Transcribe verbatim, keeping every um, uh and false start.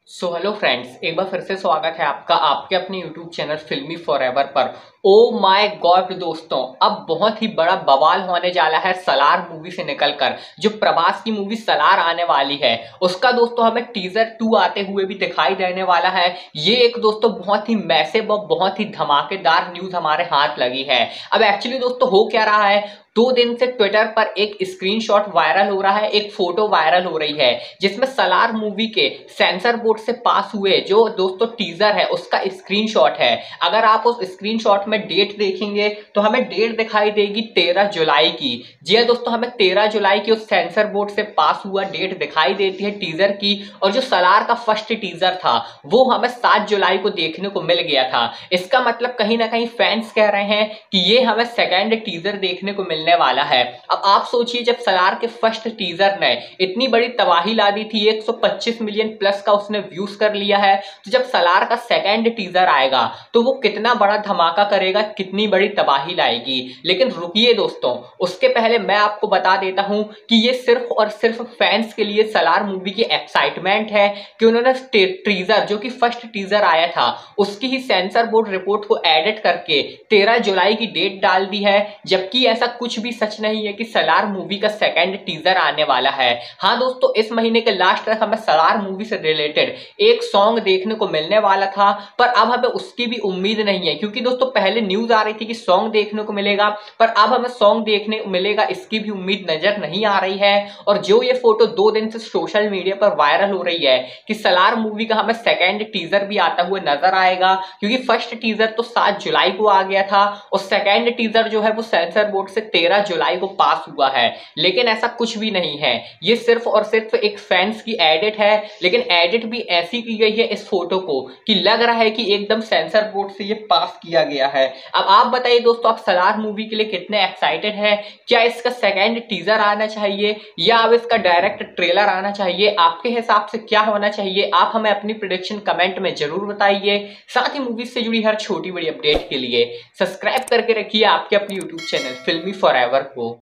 So hello friends, एक बार फिर से स्वागत है आपका आपके अपने यूट्यूब चैनल फिल्मी फॉरएवर पर। ओ माय गॉड दोस्तों, अब बहुत ही बड़ा बवाल होने जा रहा है सलार मूवी से निकलकर। जो प्रभास की मूवी सलार आने वाली है उसका दोस्तों हमें टीजर टू आते हुए भी दिखाई देने वाला है। ये एक दोस्तों बहुत ही मैसिव और बहुत ही धमाकेदार न्यूज हमारे हाथ लगी है। अब एक्चुअली दोस्तों हो क्या रहा है, दो दिन से ट्विटर पर एक स्क्रीनशॉट वायरल हो रहा है, एक फोटो वायरल हो रही है जिसमें सलार मूवी के सेंसर बोर्ड से पास हुए जो दोस्तों टीजर है उसका स्क्रीनशॉट है। अगर आप उस स्क्रीनशॉट में डेट देखेंगे तो हमें डेट दिखाई देगी तेरह जुलाई की। जी हाँ दोस्तों, हमें तेरह जुलाई की उस सेंसर बोर्ड से पास हुआ डेट दिखाई देती है टीजर की। और जो सलार का फर्स्ट टीजर था वो हमें सात जुलाई को देखने को मिल गया था। इसका मतलब कहीं ना कहीं फैंस कह रहे हैं कि ये हमें सेकेंड टीजर देखने को मिलने वाला है। अब आप सोचिए, जब सलार के फर्स्ट टीजर ने इतनी बड़ी तबाही ला दी थी, एक सौ पच्चीस मिलियन प्लस का उसने व्यूज कर लिया है, तो जब सलार का सेकेंड टीजर आएगा तो वो कितना बड़ा धमाका करेगा, कितनी बड़ी तबाही लाएगी। लेकिन रुकिए दोस्तों, उसके पहले मैं आपको बता देता हूं कि ये सिर्फ और सिर्फ फैंस के लिए सलार मूवी की एक्साइटमेंट है कि उन्होंने टीजर जो कि फर्स्ट टीजर आया था उसकी ही सेंसर बोर्ड रिपोर्ट को एडिट करके तेरह जुलाई की डेट डाल दी है। जबकि ऐसा कुछ भी सच नहीं है कि सलार मूवी का सेकेंड टीजर आने वाला है। हाँ दोस्तों, इस महीने के लास्ट तक हमें सलार मूवी से रिलेटेड एक सॉन्ग देखने को मिलने वाला था, पर अब हमें उसकी भी उम्मीद नहीं है क्योंकि दोस्तों पहले न्यूज आ रही थी कि सॉन्ग देखने को मिलेगा, पर अब हमें सॉन्ग देखने को मिलेगा इसकी भी उम्मीद नजर नहीं आ रही है। और जो ये फोटो दो दिन से सोशल मीडिया पर वायरल हो रही है कि सलार मूवी का हमें सेकेंड टीजर भी आता हुआ नजर आएगा, क्योंकि फर्स्ट टीजर तो सात जुलाई को आ गया था और सेकेंड टीजर जो है वो सेंसर बोर्ड से तेरह जुलाई को पास हुआ है। लेकिन ऐसा कुछ भी नहीं है, ये सिर्फ और सिर्फ एक फैंस की एडिट है। लेकिन एडिट भी ऐसी की गई है इस फोटो को कि लग रहा है कि एकदम सेंसर बोर्ड से ये पास किया गया है। अब आप बताइए दोस्तों, आप सलार मूवी के लिए कितने एक्साइटेड हैं? क्या इसका सेकेंड टीजर आना चाहिए या अब इसका डायरेक्ट ट्रेलर आना चाहिए? आपके हिसाब से क्या होना चाहिए? आप हमें अपनी प्रेडिक्शन कमेंट में जरूर बताइए। साथ ही मूवीज से जुड़ी हर छोटी बड़ी अपडेट के लिए सब्सक्राइब करके रखिए आपके अपने यूट्यूब चैनल फिल्मी फॉरएवर को।